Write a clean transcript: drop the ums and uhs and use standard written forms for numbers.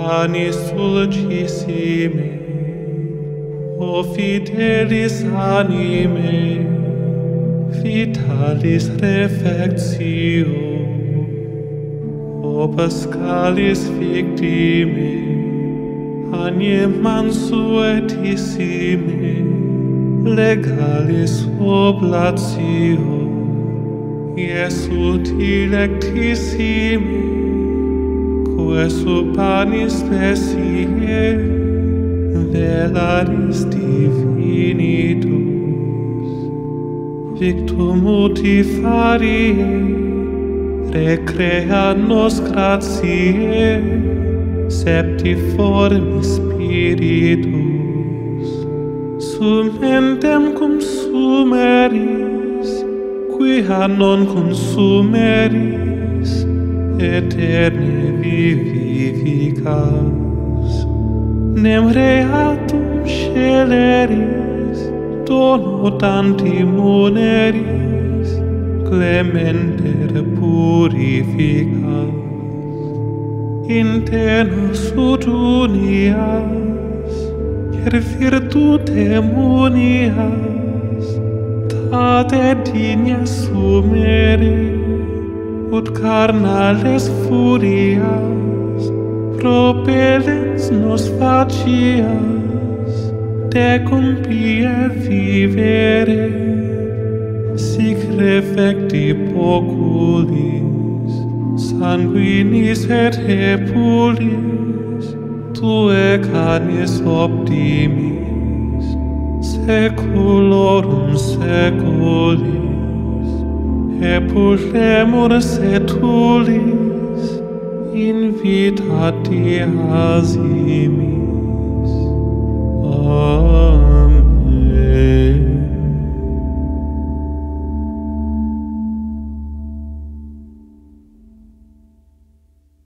Panis Dulcissime, o fidelis anime, vitalis refectio, o paschalis victime, anew mansuetissime, legalis oblatio, Iesut electissime, queso panis specie, velaris divinitus, victum uti farie, recrea nos gratiae, septiformis spiritus, sumentem consumeris, quia non consumeris, eterne vivificas. Nem reatum sceleris, dono tanti muneris, clementer purificas. Internos ut unias, per virtute munias, tate digna sumere, ut carnales furias, propellens nos facias, decum pie vivere, sic refecti poculis, sanguinis et hepulis, tue canis optimis, seculorum seculis, epulemur setulis, in vita diasimis. Amen.